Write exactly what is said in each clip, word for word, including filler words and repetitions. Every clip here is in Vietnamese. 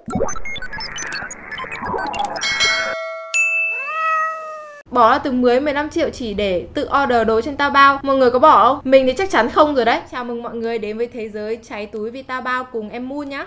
Bỏ ra từ mười đến mười lăm triệu chỉ để tự order đồ trên Taobao. Mọi người có bỏ không? Mình thì chắc chắn không rồi đấy. Chào mừng mọi người đến với thế giới cháy túi vì Taobao cùng em Moon nhá.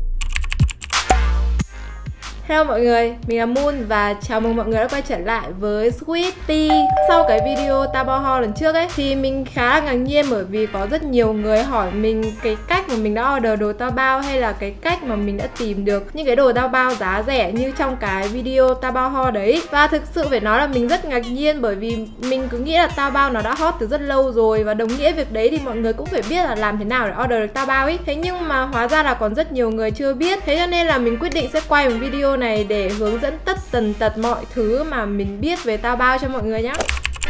Hello mọi người, mình là Moon và chào mừng mọi người đã quay trở lại với Sweetie. Sau cái video Taobao haul lần trước ấy thì mình khá là ngạc nhiên bởi vì có rất nhiều người hỏi mình cái cách mà mình đã order đồ Taobao hay là cái cách mà mình đã tìm được những cái đồ Taobao giá rẻ như trong cái video Taobao haul đấy. Và thực sự phải nói là mình rất ngạc nhiên bởi vì mình cứ nghĩ là Taobao nó đã hot từ rất lâu rồi và đồng nghĩa việc đấy thì mọi người cũng phải biết là làm thế nào để order được Taobao ấy. Thế nhưng mà hóa ra là còn rất nhiều người chưa biết. Thế cho nên là mình quyết định sẽ quay một video này để hướng dẫn tất tần tật mọi thứ mà mình biết về Taobao cho mọi người nhé.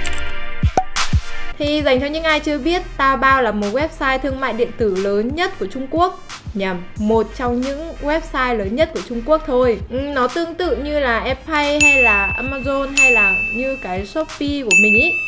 Thì dành cho những ai chưa biết, Taobao là một website thương mại điện tử lớn nhất của Trung Quốc. Nhầm, một trong những website lớn nhất của Trung Quốc thôi. Nó tương tự như là Fpay hay là Amazon hay là như cái Shopee của mình ý.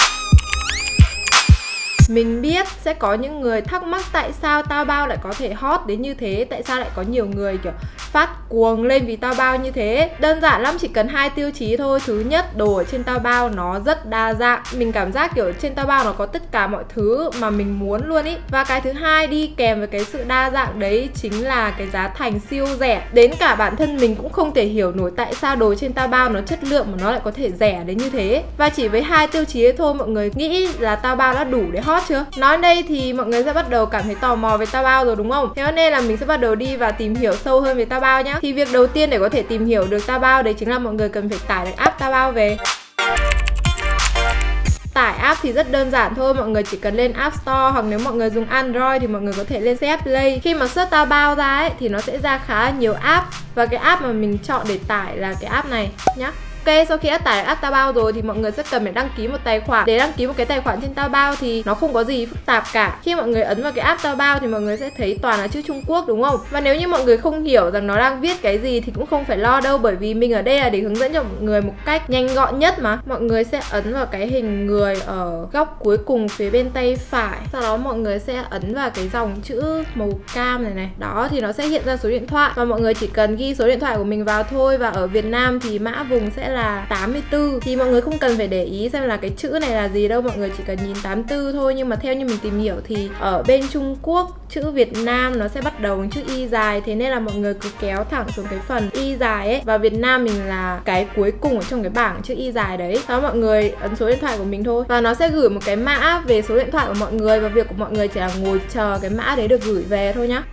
Mình biết sẽ có những người thắc mắc tại sao Taobao lại có thể hot đến như thế, tại sao lại có nhiều người kiểu phát cuồng lên vì Taobao như thế. Đơn giản lắm, chỉ cần hai tiêu chí thôi. Thứ nhất, đồ ở trên Taobao nó rất đa dạng. Mình cảm giác kiểu trên Taobao nó có tất cả mọi thứ mà mình muốn luôn ý. Và cái thứ hai đi kèm với cái sự đa dạng đấy chính là cái giá thành siêu rẻ. Đến cả bản thân mình cũng không thể hiểu nổi tại sao đồ trên Taobao nó chất lượng mà nó lại có thể rẻ đến như thế. Và chỉ với hai tiêu chí ấy thôi mọi người nghĩ là Taobao đã đủ để hot chưa? Nói đây thì mọi người sẽ bắt đầu cảm thấy tò mò về Taobao rồi đúng không? Thế nên là mình sẽ bắt đầu đi và tìm hiểu sâu hơn về Taobao nhá. Thì việc đầu tiên để có thể tìm hiểu được Taobao đấy chính là mọi người cần phải tải được app Taobao về. Tải app thì rất đơn giản thôi, mọi người chỉ cần lên App Store hoặc nếu mọi người dùng Android thì mọi người có thể lên xê ép Play. Khi mà search Taobao ra ấy thì nó sẽ ra khá là nhiều app và cái app mà mình chọn để tải là cái app này nhá. Ok, sau khi đã tải app Taobao rồi thì mọi người sẽ cần phải đăng ký một tài khoản. Để đăng ký một cái tài khoản trên Taobao thì nó không có gì phức tạp cả. Khi mọi người ấn vào cái app Taobao thì mọi người sẽ thấy toàn là chữ Trung Quốc đúng không? Và nếu như mọi người không hiểu rằng nó đang viết cái gì thì cũng không phải lo đâu, bởi vì mình ở đây là để hướng dẫn cho mọi người một cách nhanh gọn nhất mà. Mọi người sẽ ấn vào cái hình người ở góc cuối cùng phía bên tay phải. Sau đó mọi người sẽ ấn vào cái dòng chữ màu cam này này. Đó thì nó sẽ hiện ra số điện thoại và mọi người chỉ cần ghi số điện thoại của mình vào thôi. Và ở Việt Nam thì mã vùng sẽ là tám mươi tư. Thì mọi người không cần phải để ý xem là cái chữ này là gì đâu, mọi người chỉ cần nhìn tám mươi tư thôi. Nhưng mà theo như mình tìm hiểu thì ở bên Trung Quốc chữ Việt Nam nó sẽ bắt đầu bằng chữ Y dài. Thế nên là mọi người cứ kéo thẳng xuống cái phần Y dài ấy. Và Việt Nam mình là cái cuối cùng ở trong cái bảng chữ Y dài đấy. Đó, mọi người ấn số điện thoại của mình thôi. Và nó sẽ gửi một cái mã về số điện thoại của mọi người. Và việc của mọi người chỉ là ngồi chờ cái mã đấy được gửi về thôi nhá.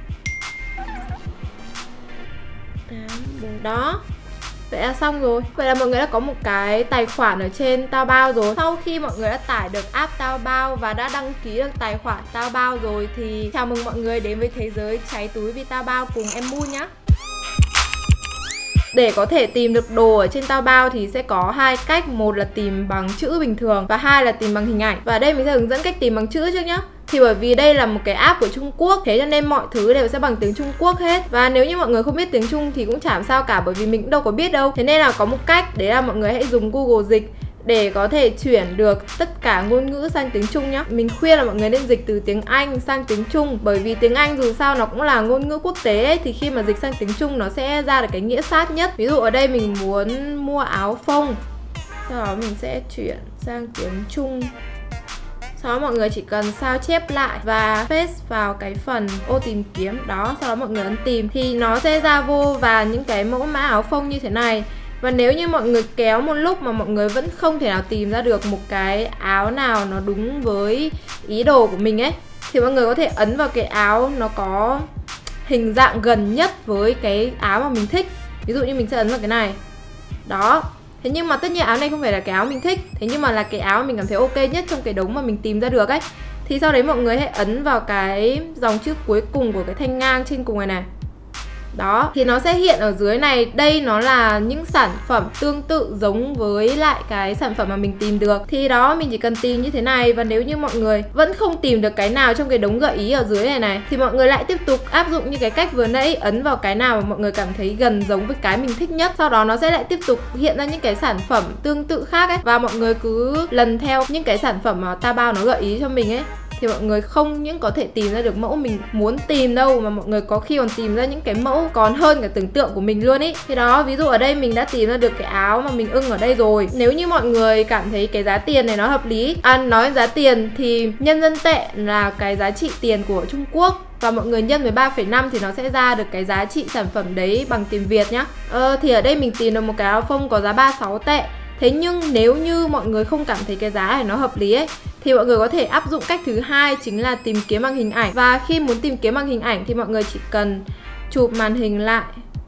Đó, vậy là xong rồi. Vậy là mọi người đã có một cái tài khoản ở trên Taobao rồi. Sau khi mọi người đã tải được app Taobao và đã đăng ký được tài khoản Taobao rồi thì chào mừng mọi người đến với thế giới cháy túi vì Taobao cùng em Moon nhá. Để có thể tìm được đồ ở trên Taobao thì sẽ có hai cách. Một là tìm bằng chữ bình thường và hai là tìm bằng hình ảnh. Và ở đây mình sẽ hướng dẫn cách tìm bằng chữ trước nhá. Thì bởi vì đây là một cái app của Trung Quốc, thế cho nên mọi thứ đều sẽ bằng tiếng Trung Quốc hết. Và nếu như mọi người không biết tiếng Trung thì cũng chả sao cả, bởi vì mình cũng đâu có biết đâu. Thế nên là có một cách, đấy là mọi người hãy dùng Google Dịch để có thể chuyển được tất cả ngôn ngữ sang tiếng Trung nhá. Mình khuyên là mọi người nên dịch từ tiếng Anh sang tiếng Trung, bởi vì tiếng Anh dù sao nó cũng là ngôn ngữ quốc tế ấy, thì khi mà dịch sang tiếng Trung nó sẽ ra được cái nghĩa sát nhất. Ví dụ ở đây mình muốn mua áo phông, sau đó mình sẽ chuyển sang tiếng Trung. Sau đó mọi người chỉ cần sao chép lại và paste vào cái phần ô tìm kiếm. Đó, sau đó mọi người ấn tìm thì nó sẽ ra vô và những cái mẫu mã áo phông như thế này. Và nếu như mọi người kéo một lúc mà mọi người vẫn không thể nào tìm ra được một cái áo nào nó đúng với ý đồ của mình ấy, thì mọi người có thể ấn vào cái áo nó có hình dạng gần nhất với cái áo mà mình thích. Ví dụ như mình sẽ ấn vào cái này. Đó. Thế nhưng mà tất nhiên áo này không phải là cái áo mình thích, thế nhưng mà là cái áo mình cảm thấy ok nhất trong cái đống mà mình tìm ra được ấy. Thì sau đấy mọi người hãy ấn vào cái dòng chữ cuối cùng của cái thanh ngang trên cùng này này. Đó, thì nó sẽ hiện ở dưới này. Đây nó là những sản phẩm tương tự giống với lại cái sản phẩm mà mình tìm được. Thì đó, mình chỉ cần tìm như thế này. Và nếu như mọi người vẫn không tìm được cái nào trong cái đống gợi ý ở dưới này này, thì mọi người lại tiếp tục áp dụng như cái cách vừa nãy, ấn vào cái nào mà mọi người cảm thấy gần giống với cái mình thích nhất. Sau đó nó sẽ lại tiếp tục hiện ra những cái sản phẩm tương tự khác ấy. Và mọi người cứ lần theo những cái sản phẩm mà Taobao nó gợi ý cho mình ấy, thì mọi người không những có thể tìm ra được mẫu mình muốn tìm đâu, mà mọi người có khi còn tìm ra những cái mẫu còn hơn cả tưởng tượng của mình luôn ý. Thì đó, ví dụ ở đây mình đã tìm ra được cái áo mà mình ưng ở đây rồi. Nếu như mọi người cảm thấy cái giá tiền này nó hợp lý, à, nói giá tiền thì nhân dân tệ là cái giá trị tiền của Trung Quốc, và mọi người nhân với ba phẩy năm thì nó sẽ ra được cái giá trị sản phẩm đấy bằng tiền Việt nhá. Ờ, thì ở đây mình tìm được một cái áo phông có giá ba mươi sáu tệ. Thế nhưng nếu như mọi người không cảm thấy cái giá này nó hợp lý ấy, thì mọi người có thể áp dụng cách thứ hai, chính là tìm kiếm bằng hình ảnh. Và khi muốn tìm kiếm bằng hình ảnh thì mọi người chỉ cần chụp màn hình lại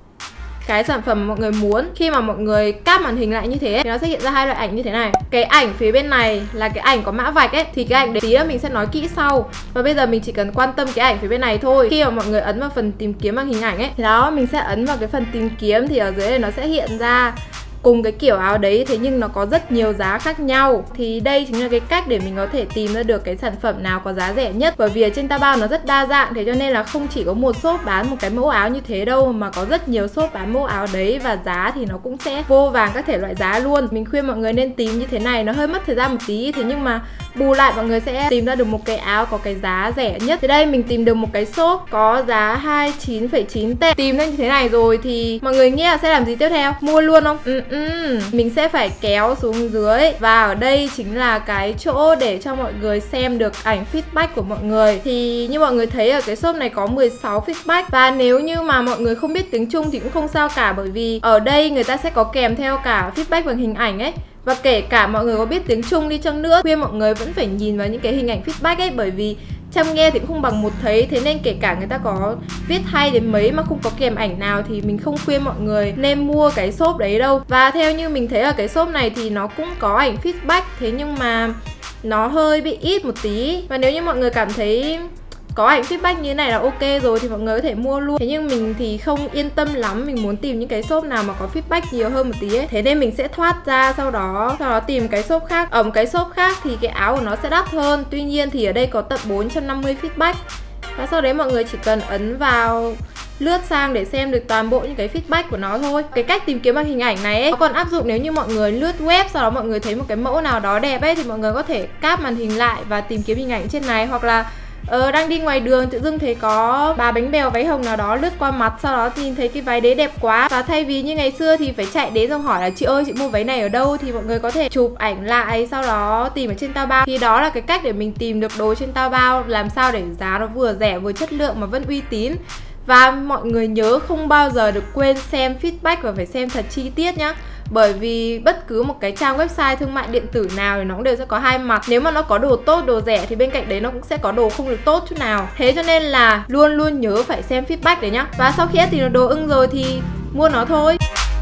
cái sản phẩm mà mọi người muốn. Khi mà mọi người cáp màn hình lại như thế thì nó sẽ hiện ra hai loại ảnh như thế này. Cái ảnh phía bên này là cái ảnh có mã vạch ấy, thì cái ảnh đấy tí nữa mình sẽ nói kỹ sau. Và bây giờ mình chỉ cần quan tâm cái ảnh phía bên này thôi. Khi mà mọi người ấn vào phần tìm kiếm bằng hình ảnh ấy, thì đó, mình sẽ ấn vào cái phần tìm kiếm, thì ở dưới này nó sẽ hiện ra cùng cái kiểu áo đấy, thế nhưng nó có rất nhiều giá khác nhau. Thì đây chính là cái cách để mình có thể tìm ra được cái sản phẩm nào có giá rẻ nhất. Bởi vì ở trên Taobao nó rất đa dạng, thế cho nên là không chỉ có một shop bán một cái mẫu áo như thế đâu, mà có rất nhiều shop bán mẫu áo đấy, và giá thì nó cũng sẽ vô vàn các thể loại giá luôn. Mình khuyên mọi người nên tìm như thế này, nó hơi mất thời gian một tí, thế nhưng mà bù lại mọi người sẽ tìm ra được một cái áo có cái giá rẻ nhất. Thì đây mình tìm được một cái shop có giá hai mươi chín phẩy chín tệ. Tìm ra như thế này rồi thì mọi người nghĩ là sẽ làm gì tiếp theo? Mua luôn không? Ừ, ừ. Mình sẽ phải kéo xuống dưới, và ở đây chính là cái chỗ để cho mọi người xem được ảnh feedback của mọi người. Thì như mọi người thấy ở cái shop này có mười sáu feedback. Và nếu như mà mọi người không biết tiếng Trung thì cũng không sao cả, bởi vì ở đây người ta sẽ có kèm theo cả feedback bằng hình ảnh ấy. Và kể cả mọi người có biết tiếng Trung đi chăng nữa, khuyên mọi người vẫn phải nhìn vào những cái hình ảnh feedback ấy, bởi vì chăm nghe thì cũng không bằng một thấy. Thế nên kể cả người ta có viết hay đến mấy mà không có kèm ảnh nào thì mình không khuyên mọi người nên mua cái shop đấy đâu. Và theo như mình thấy ở cái shop này thì nó cũng có ảnh feedback, thế nhưng mà nó hơi bị ít một tí. Và nếu như mọi người cảm thấy có ảnh feedback như thế này là ok rồi thì mọi người có thể mua luôn. Thế nhưng mình thì không yên tâm lắm, mình muốn tìm những cái shop nào mà có feedback nhiều hơn một tí ấy. Thế nên mình sẽ thoát ra, sau đó sau đó tìm cái shop khác. Ở một cái shop khác thì cái áo của nó sẽ đắt hơn, tuy nhiên thì ở đây có tận bốn trăm năm mươi feedback. Và sau đấy mọi người chỉ cần ấn vào lướt sang để xem được toàn bộ những cái feedback của nó thôi. Cái cách tìm kiếm bằng hình ảnh này ấy, nó còn áp dụng nếu như mọi người lướt web, sau đó mọi người thấy một cái mẫu nào đó đẹp ấy, thì mọi người có thể cáp màn hình lại và tìm kiếm hình ảnh trên này. Hoặc là Ờ, đang đi ngoài đường tự dưng thấy có bà bánh bèo váy hồng nào đó lướt qua mặt, sau đó nhìn thấy cái váy đấy đẹp quá, và thay vì như ngày xưa thì phải chạy đến xong hỏi là chị ơi chị mua váy này ở đâu, thì mọi người có thể chụp ảnh lại sau đó tìm ở trên Taobao. Thì đó là cái cách để mình tìm được đồ trên Taobao, làm sao để giá nó vừa rẻ vừa chất lượng mà vẫn uy tín. Và mọi người nhớ không bao giờ được quên xem feedback và phải xem thật chi tiết nhá. Bởi vì bất cứ một cái trang website thương mại điện tử nào thì nó cũng đều sẽ có hai mặt. Nếu mà nó có đồ tốt, đồ rẻ thì bên cạnh đấy nó cũng sẽ có đồ không được tốt chút nào. Thế cho nên là luôn luôn nhớ phải xem feedback đấy nhá. Và sau khi đã tìm được đồ ưng rồi thì mua nó thôi.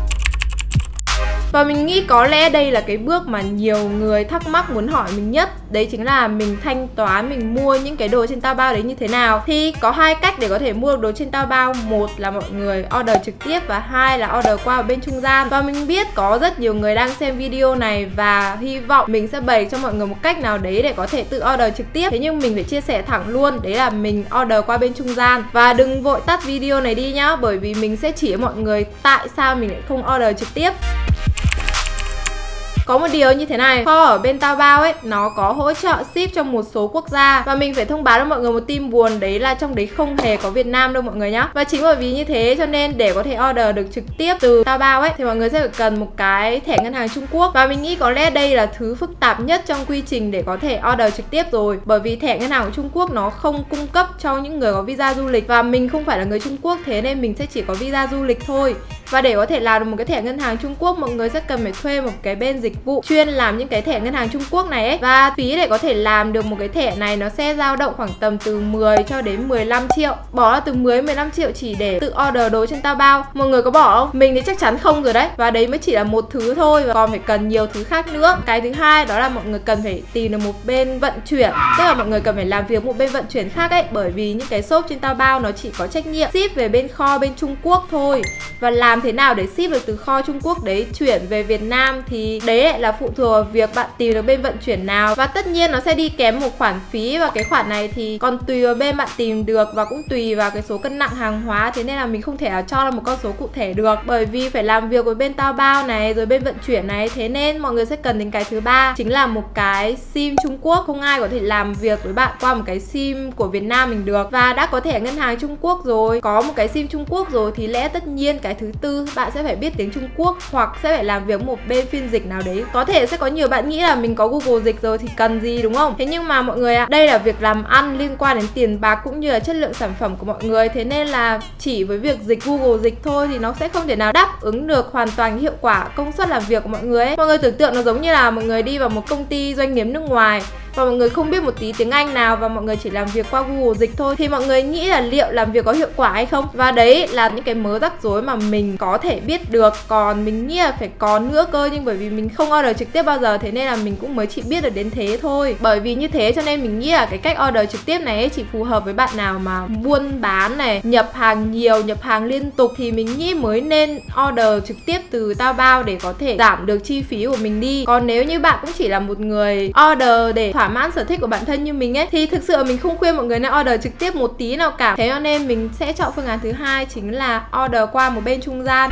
Và mình nghĩ có lẽ đây là cái bước mà nhiều người thắc mắc muốn hỏi mình nhất. Đấy chính là mình thanh toán, mình mua những cái đồ trên Taobao đấy như thế nào. Thì có hai cách để có thể mua được đồ trên Taobao. Một là mọi người order trực tiếp, và hai là order qua bên trung gian. Và mình biết có rất nhiều người đang xem video này, và hy vọng mình sẽ bày cho mọi người một cách nào đấy để có thể tự order trực tiếp. Thế nhưng mình phải chia sẻ thẳng luôn, đấy là mình order qua bên trung gian. Và đừng vội tắt video này đi nhá, bởi vì mình sẽ chỉ cho mọi người tại sao mình lại không order trực tiếp. Có một điều như thế này, kho ở bên Taobao ấy, nó có hỗ trợ ship trong một số quốc gia. Và mình phải thông báo cho mọi người một tin buồn, đấy là trong đấy không hề có Việt Nam đâu mọi người nhá. Và chính bởi vì như thế cho nên để có thể order được trực tiếp từ Taobao ấy, thì mọi người sẽ phải cần một cái thẻ ngân hàng Trung Quốc. Và mình nghĩ có lẽ đây là thứ phức tạp nhất trong quy trình để có thể order trực tiếp rồi. Bởi vì thẻ ngân hàng của Trung Quốc nó không cung cấp cho những người có visa du lịch. Và mình không phải là người Trung Quốc, thế nên mình sẽ chỉ có visa du lịch thôi. Và để có thể làm được một cái thẻ ngân hàng Trung Quốc, mọi người sẽ cần phải thuê một cái bên dịch vụ chuyên làm những cái thẻ ngân hàng Trung Quốc này ấy. Và phí để có thể làm được một cái thẻ này nó sẽ dao động khoảng tầm từ mười cho đến mười lăm triệu. Bỏ ra từ mười đến mười lăm triệu chỉ để tự order đồ trên Taobao. Mọi người có bỏ không? Mình thì chắc chắn không rồi đấy. Và đấy mới chỉ là một thứ thôi, và còn phải cần nhiều thứ khác nữa. Cái thứ hai đó là mọi người cần phải tìm được một bên vận chuyển. Tức là mọi người cần phải làm việc một bên vận chuyển khác ấy. Bởi vì những cái shop trên Taobao nó chỉ có trách nhiệm ship về bên kho bên Trung Quốc thôi. Và làm làm thế nào để ship được từ kho Trung Quốc đấy chuyển về Việt Nam thì đấy lại là phụ thuộc vào việc bạn tìm được bên vận chuyển nào. Và tất nhiên nó sẽ đi kèm một khoản phí, và cái khoản này thì còn tùy vào bên bạn tìm được và cũng tùy vào cái số cân nặng hàng hóa. Thế nên là mình không thể nào cho là một con số cụ thể được, bởi vì phải làm việc với bên Taobao này rồi bên vận chuyển này. Thế nên mọi người sẽ cần đến cái thứ ba, chính là một cái sim Trung Quốc. Không ai có thể làm việc với bạn qua một cái sim của Việt Nam mình được. Và đã có thẻ ngân hàng Trung Quốc rồi, có một cái sim Trung Quốc rồi thì lẽ tất nhiên cái thứ tư bạn sẽ phải biết tiếng Trung Quốc, hoặc sẽ phải làm việc với một bên phiên dịch nào đấy. Có thể sẽ có nhiều bạn nghĩ là mình có Google Dịch rồi thì cần gì, đúng không? Thế nhưng mà mọi người ạ, à, đây là việc làm ăn liên quan đến tiền bạc cũng như là chất lượng sản phẩm của mọi người. Thế nên là chỉ với việc dịch Google Dịch thôi thì nó sẽ không thể nào đáp ứng được hoàn toàn hiệu quả công suất làm việc của mọi người ấy. Mọi người tưởng tượng nó giống như là mọi người đi vào một công ty doanh nghiệp nước ngoài và mọi người không biết một tí tiếng Anh nào và mọi người chỉ làm việc qua Google Dịch thôi, thì mọi người nghĩ là liệu làm việc có hiệu quả hay không? Và đấy là những cái mớ rắc rối mà mình có thể biết được. Còn mình nghĩ là phải có nữa cơ, nhưng bởi vì mình không order trực tiếp bao giờ, thế nên là mình cũng mới chỉ biết được đến thế thôi. Bởi vì như thế cho nên mình nghĩ là cái cách order trực tiếp này ấy chỉ phù hợp với bạn nào mà buôn bán này, nhập hàng nhiều, nhập hàng liên tục, thì mình nghĩ mới nên order trực tiếp từ Taobao để có thể giảm được chi phí của mình đi. Còn nếu như bạn cũng chỉ là một người order để thỏa mãn sở thích của bản thân như mình ấy, thì thực sự mình không khuyên mọi người nên order trực tiếp một tí nào cả. Thế cho nên mình sẽ chọn phương án thứ hai, chính là order qua một bên trung gian.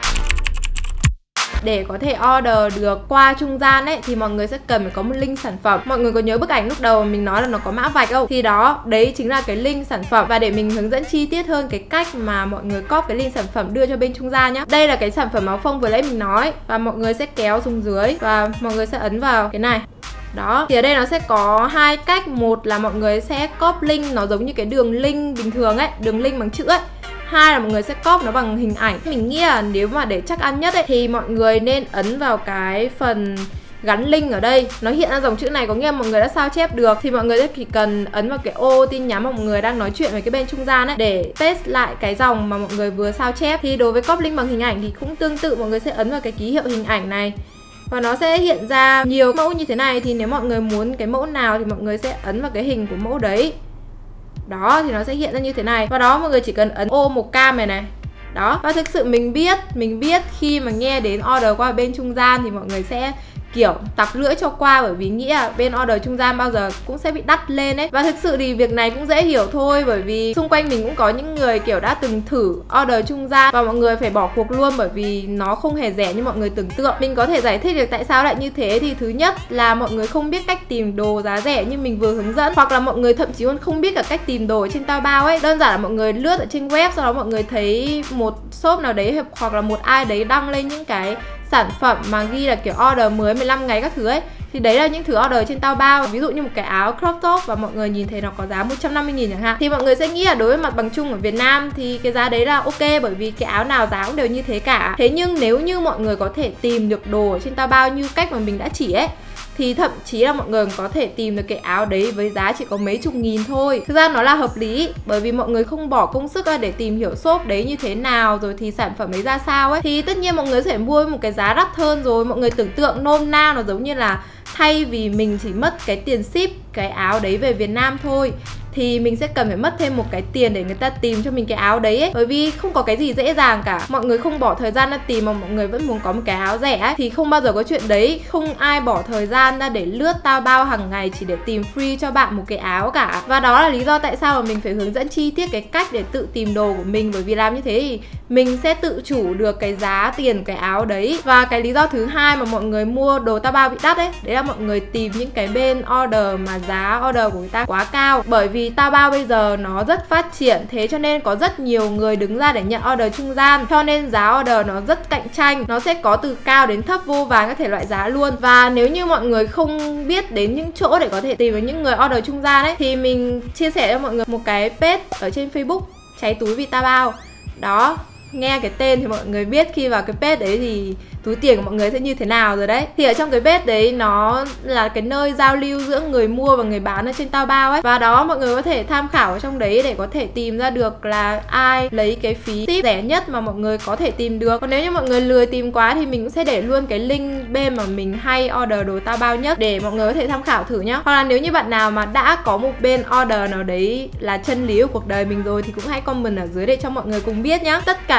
Để có thể order được qua trung gian ấy thì mọi người sẽ cần phải có một link sản phẩm. Mọi người có nhớ bức ảnh lúc đầu mình nói là nó có mã vạch không? Thì đó, đấy chính là cái link sản phẩm. Và để mình hướng dẫn chi tiết hơn cái cách mà mọi người copy cái link sản phẩm đưa cho bên trung gian nhá. Đây là cái sản phẩm áo phông vừa nãy mình nói, và mọi người sẽ kéo xuống dưới và mọi người sẽ ấn vào cái này. Đó, thì ở đây nó sẽ có hai cách. Một là mọi người sẽ copy link, nó giống như cái đường link bình thường ấy, đường link bằng chữ ấy. Hai là mọi người sẽ copy nó bằng hình ảnh. Mình nghĩ là nếu mà để chắc ăn nhất ấy thì mọi người nên ấn vào cái phần gắn link ở đây. Nó hiện ra dòng chữ này có nghĩa là mọi người đã sao chép được, thì mọi người sẽ chỉ cần ấn vào cái ô tin nhắn mà mọi người đang nói chuyện với cái bên trung gian ấy để paste lại cái dòng mà mọi người vừa sao chép. Thì đối với copy link bằng hình ảnh thì cũng tương tự, mọi người sẽ ấn vào cái ký hiệu hình ảnh này và nó sẽ hiện ra nhiều mẫu như thế này. Thì nếu mọi người muốn cái mẫu nào thì mọi người sẽ ấn vào cái hình của mẫu đấy. Đó, thì nó sẽ hiện ra như thế này. Và đó, mọi người chỉ cần ấn ô một cam này này. Đó, và thực sự mình biết, mình biết khi mà nghe đến order qua bên trung gian thì mọi người sẽ kiểu tặc lưỡi cho qua, bởi vì nghĩ là bên order trung gian bao giờ cũng sẽ bị đắt lên ấy. Và thực sự thì việc này cũng dễ hiểu thôi, bởi vì xung quanh mình cũng có những người kiểu đã từng thử order trung gian và mọi người phải bỏ cuộc luôn, bởi vì nó không hề rẻ như mọi người tưởng tượng. Mình có thể giải thích được tại sao lại như thế. Thì thứ nhất là mọi người không biết cách tìm đồ giá rẻ như mình vừa hướng dẫn, hoặc là mọi người thậm chí còn không biết cả cách tìm đồ ở trên Taobao ấy. Đơn giản là mọi người lướt ở trên web, sau đó mọi người thấy một shop nào đấy hoặc là một ai đấy đăng lên những cái sản phẩm mà ghi là kiểu order mười mười lăm ngày các thứ ấy, thì đấy là những thứ order trên Taobao. Ví dụ như một cái áo crop top và mọi người nhìn thấy nó có giá một trăm năm mươi nghìn chẳng hạn, thì mọi người sẽ nghĩ là đối với mặt bằng chung ở Việt Nam thì cái giá đấy là ok, bởi vì cái áo nào giá cũng đều như thế cả. Thế nhưng nếu như mọi người có thể tìm được đồ ở trên Taobao như cách mà mình đã chỉ ấy, thì thậm chí là mọi người có thể tìm được cái áo đấy với giá chỉ có mấy chục nghìn thôi. Thực ra nó là hợp lý, bởi vì mọi người không bỏ công sức ra để tìm hiểu shop đấy như thế nào, rồi thì sản phẩm đấy ra sao ấy, thì tất nhiên mọi người sẽ mua một cái giá đắt hơn rồi. Mọi người tưởng tượng nôm na nó giống như là thay vì mình chỉ mất cái tiền ship cái áo đấy về Việt Nam thôi, thì mình sẽ cần phải mất thêm một cái tiền để người ta tìm cho mình cái áo đấy ấy. Bởi vì không có cái gì dễ dàng cả. Mọi người không bỏ thời gian ra tìm mà mọi người vẫn muốn có một cái áo rẻ ấy, thì không bao giờ có chuyện đấy. Không ai bỏ thời gian ra để lướt Taobao hàng ngày chỉ để tìm free cho bạn một cái áo cả. Và đó là lý do tại sao mà mình phải hướng dẫn chi tiết cái cách để tự tìm đồ của mình. Bởi vì làm như thế thì mình sẽ tự chủ được cái giá tiền của cái áo đấy. Và cái lý do thứ hai mà mọi người mua đồ Taobao bị đắt ấy, đấy là mọi người tìm những cái bên order mà giá order của người ta quá cao. Bởi vì Taobao bây giờ nó rất phát triển, thế cho nên có rất nhiều người đứng ra để nhận order trung gian, cho nên giá order nó rất cạnh tranh. Nó sẽ có từ cao đến thấp vô vàn các thể loại giá luôn. Và nếu như mọi người không biết đến những chỗ để có thể tìm được những người order trung gian ấy, thì mình chia sẻ cho mọi người một cái page ở trên Facebook, Cháy túi vì Taobao. Đó, nghe cái tên thì mọi người biết khi vào cái page đấy thì túi tiền của mọi người sẽ như thế nào rồi đấy. Thì ở trong cái page đấy nó là cái nơi giao lưu giữa người mua và người bán ở trên Taobao ấy. Và đó, mọi người có thể tham khảo ở trong đấy để có thể tìm ra được là ai lấy cái phí ship rẻ nhất mà mọi người có thể tìm được. Còn nếu như mọi người lười tìm quá thì mình cũng sẽ để luôn cái link bên mà mình hay order đồ Taobao nhất để mọi người có thể tham khảo thử nhá. Hoặc là nếu như bạn nào mà đã có một bên order nào đấy là chân lý của cuộc đời mình rồi thì cũng hãy comment ở dưới để cho mọi người cùng biết nhá. Tất cả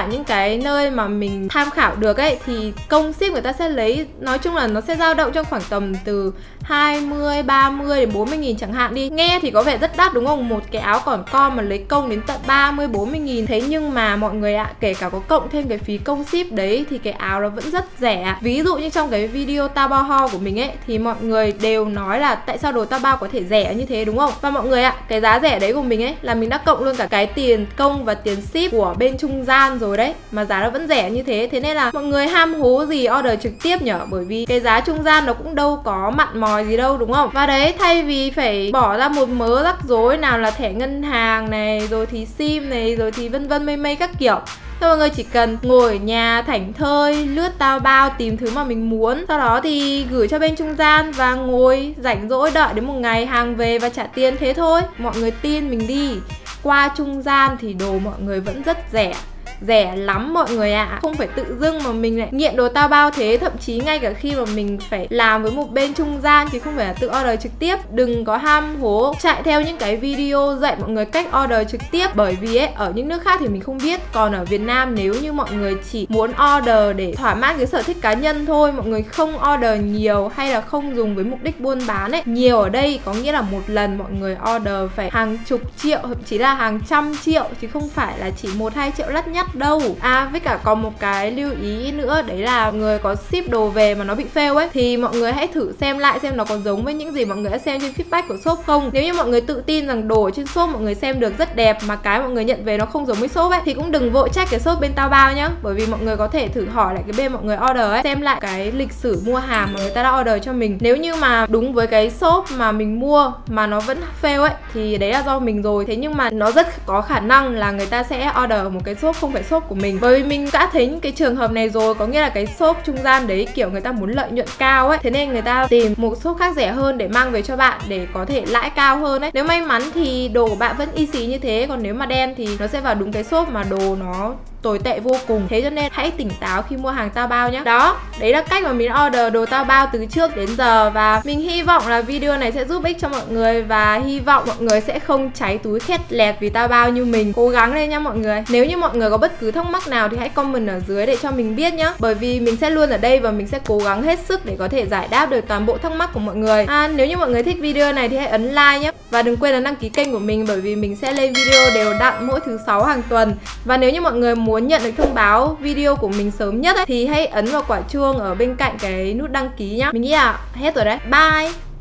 cả những cái nơi mà mình tham khảo được ấy thì công ship người ta sẽ lấy, nói chung là nó sẽ dao động trong khoảng tầm từ hai mươi, ba mươi đến bốn mươi nghìn chẳng hạn đi. Nghe thì có vẻ rất đắt đúng không? Một cái áo còn con mà lấy công đến tận ba mươi, bốn mươi nghìn. Thế nhưng mà mọi người ạ, à, kể cả có cộng thêm cái phí công ship đấy thì cái áo nó vẫn rất rẻ. Ví dụ như trong cái video Taobao haul của mình ấy thì mọi người đều nói là tại sao đồ Taobao có thể rẻ như thế đúng không? Và mọi người ạ, à, cái giá rẻ đấy của mình ấy là mình đã cộng luôn cả cái tiền công và tiền ship của bên trung gian rồi đấy, mà giá nó vẫn rẻ như thế. Thế nên là mọi người ham hố gì order trực tiếp nhở, bởi vì cái giá trung gian nó cũng đâu có mặn mòi gì đâu đúng không? Và đấy, thay vì phải bỏ ra một mớ rắc rối, nào là thẻ ngân hàng này, rồi thì sim này, rồi thì vân vân mây mây các kiểu, thôi mọi người chỉ cần ngồi ở nhà thảnh thơi, lướt Taobao tìm thứ mà mình muốn, sau đó thì gửi cho bên trung gian và ngồi rảnh rỗi đợi đến một ngày hàng về và trả tiền, thế thôi. Mọi người tin mình đi, qua trung gian thì đồ mọi người vẫn rất rẻ. Rẻ lắm mọi người ạ. À. Không phải tự dưng mà mình lại nghiện đồ Taobao thế. Thậm chí ngay cả khi mà mình phải làm với một bên trung gian thì không phải là tự order trực tiếp. Đừng có ham hố chạy theo những cái video dạy mọi người cách order trực tiếp. Bởi vì ấy, ở những nước khác thì mình không biết. Còn ở Việt Nam nếu như mọi người chỉ muốn order để thỏa mãn cái sở thích cá nhân thôi, mọi người không order nhiều hay là không dùng với mục đích buôn bán ấy. Nhiều ở đây có nghĩa là một lần mọi người order phải hàng chục triệu, thậm chí là hàng trăm triệu, chứ không phải là chỉ một hai triệu lắt nhắt đâu. À, với cả còn một cái lưu ý nữa, đấy là người có ship đồ về mà nó bị fail ấy thì mọi người hãy thử xem lại xem nó có giống với những gì mọi người đã xem trên feedback của shop không. Nếu như mọi người tự tin rằng đồ ở trên shop mọi người xem được rất đẹp mà cái mọi người nhận về nó không giống với shop ấy thì cũng đừng vội trách cái shop bên Taobao nhá. Bởi vì mọi người có thể thử hỏi lại cái bên mọi người order ấy, xem lại cái lịch sử mua hàng mà người ta đã order cho mình. Nếu như mà đúng với cái shop mà mình mua mà nó vẫn fail ấy thì đấy là do mình rồi. Thế nhưng mà nó rất có khả năng là người ta sẽ order một cái shop không phải shop của mình. Bởi vì mình đã thấy những cái trường hợp này rồi, có nghĩa là cái shop trung gian đấy kiểu người ta muốn lợi nhuận cao ấy, thế nên người ta tìm một shop khác rẻ hơn để mang về cho bạn để có thể lãi cao hơn ấy. Nếu may mắn thì đồ của bạn vẫn y xì như thế, còn nếu mà đen thì nó sẽ vào đúng cái shop mà đồ nó tồi tệ vô cùng. Thế cho nên hãy tỉnh táo khi mua hàng Taobao nhé. Đó, đấy là cách mà mình order đồ Taobao từ trước đến giờ. Và mình hy vọng là video này sẽ giúp ích cho mọi người, và hy vọng mọi người sẽ không cháy túi khét lẹt vì Taobao như mình. Cố gắng lên nha mọi người. Nếu như mọi người có bất cứ thắc mắc nào thì hãy comment ở dưới để cho mình biết nhé. Bởi vì mình sẽ luôn ở đây và mình sẽ cố gắng hết sức để có thể giải đáp được toàn bộ thắc mắc của mọi người. À, nếu như mọi người thích video này thì hãy ấn like nhé. Và đừng quên ấn đăng ký kênh của mình, bởi vì mình sẽ lên video đều đặn mỗi thứ sáu hàng tuần. Và nếu như mọi người muốn muốn nhận được thông báo video của mình sớm nhất ấy, thì hãy ấn vào quả chuông ở bên cạnh cái nút đăng ký nhá. Mình nghĩ là hết rồi đấy. Bye.